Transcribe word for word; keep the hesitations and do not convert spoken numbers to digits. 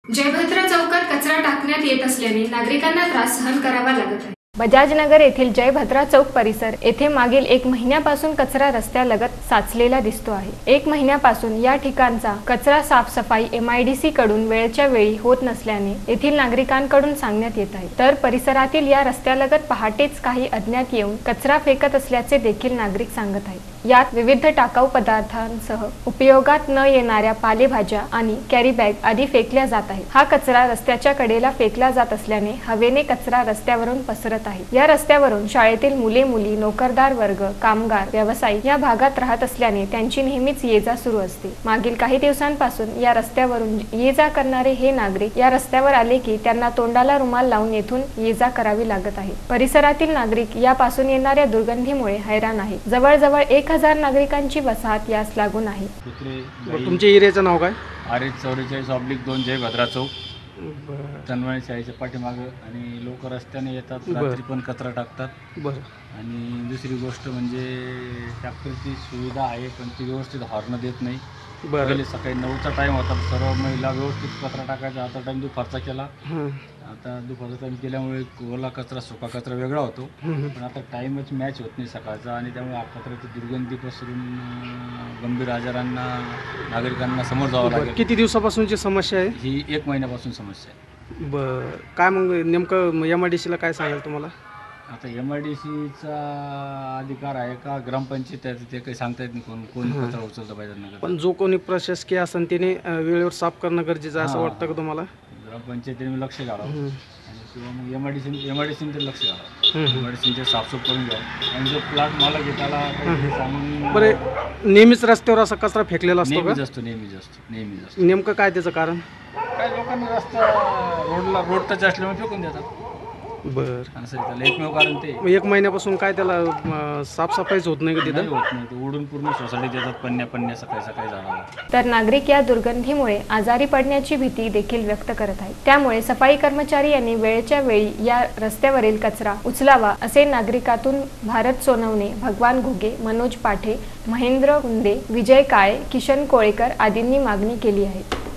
जयभद्रा चौकात कचरा टाकण्यात येत असल्याने नागरिकांना त्रास सहन करावा लागत आहे। बजाजनगर येथील जयभद्रा चौक परिसर येथे मागील एक महिन्यापासून कचरा रस्त्यालगत साचलेला दिसतो आहे। एक महिन्यापासून या ठिकाणचा कचरा साफसफाई एम आय डी सी कडून वेळच्या वेळी होत नसल्याने येथील नागरिकांकडून सांगण्यात येत आहे। तर परिसरातील या रस्त्यालगत पहाटेच काही अज्ञात येऊन कचरा फेकत असल्याचे देखील नागरिक सांगत आहेत। यात विविध टाकाऊ पदार्थांसह उपयोगात न येणाऱ्या पालेभाज्या आणि कॅरी बॅग आदी फेकल्या जात आहेत। हा कचरा रस्त्याच्या कडेला फेकला जात असल्याने हवेने कचरा रस्त्यावरून पसरत आहे। या रस्त्यावरून शाळेतील मुले मुली, नोकरदार वर्ग, कामगार, व्यावसायिक या भागात राहत असल्याने त्यांची नेहमीच ये-जा सुरू असते। मागील काही दिवसांपासून या रस्त्यावरून ये-जा करणारे हे नागरिक या रस्त्यावर आले की त्यांना तोंडाला रुमाल लावून येथून ये-जा करावी लागत आहे। परिसरातील नागरिक यापासून येणाऱ्या दुर्गंधीमुळे हैराण आहेत। जवळजवळ एक हजार नागरिकांची वसाहत यास लागून आहे। तुमच्या एरियाचं नाव काय? आरे चौवेचाळीस ऑब्लिक दोन जयभद्रा चौक, तन्मय शाळेच्या पाठीमागं। आणि लोक रस्त्याने येतात, रात्री पण कचरा टाकतात। बरं। आणि दुसरी गोष्ट म्हणजे ट्रॅक्टरची सुविधा आहे पण ती व्यवस्थित हॉर्न देत नाही। पहिले सकाळी नऊचा टाईम होता, सर्व महिला व्यवस्थित कचरा टाकायचा। आता टाईम दुपारचा केला। आता दुपारचा टाईम केल्यामुळे ओला कचरा सुका कचरा वेगळा होतो, पण आता टाईमच मॅच होत नाही सकाळचा आणि त्यामुळे कचऱ्याची दुर्गंधी पसरून गंभीर आजारांना नागरिकांना समोर जावं लागेल। किती दिवसापासूनची समस्या आहे ही? एक महिन्यापासून समस्या आहे। बरं, काय मग नेमकं एम आय डी सीला काय सांगाल तुम्हाला? आता एम आय डी सीचा अधिकार आहे का ग्रामपंचायत आहे ते काही सांगता येत नाही, कोण कोण कचरा उचललं पाहिजे नगर। पण जो कोणी प्रशासकीय असेल त्याने वेळेवर साफ करणं गरजेचं आहे असं वाटतं का तुम्हाला? ग्रामपंचायतीने लक्ष घालावं आणि किंवा मग M I D C M I D सीने लक्ष घालावं, एम आय डी सीचे साफसूफ करून घ्यावं आणि जो प्लॉट मालक आहे त्याला सांगून। बरं, नेहमीच रस्त्यावर असा कचरा फेकलेला असतो का? नेहमीच असतो नेहमीच असतो नेहमीच असतो नेमकं काय त्याचं कारण? काय लोकांना रस्ता रोडला रोड टच असल्यामुळे फेकून देतात। बरं, असं त्याला एकमेव कारण ते। मग एक महिन्यापासून काय त्याला साफसफाईच होत नाही का तिथं? होत नाही, ते उडून पूर्ण सोसायटी देतात पन्न्या पन्न्या सकाळी सकाळी झाडाला। तर नागरिक या दुर्गंधीमुळे आजारी पडण्याची भीती देखील व्यक्त करत आहेत। त्यामुळे सफाई कर्मचारी यांनी वेळच्या वेळी या रस्त्यावरील कचरा उचलावा असे नागरिकातून भारत सोनवणे, भगवान घुगे, मनोज पाठे, महेंद्र कुंदे, विजय काळे, किशन कोळेकर आदींनी मागणी केली आहे।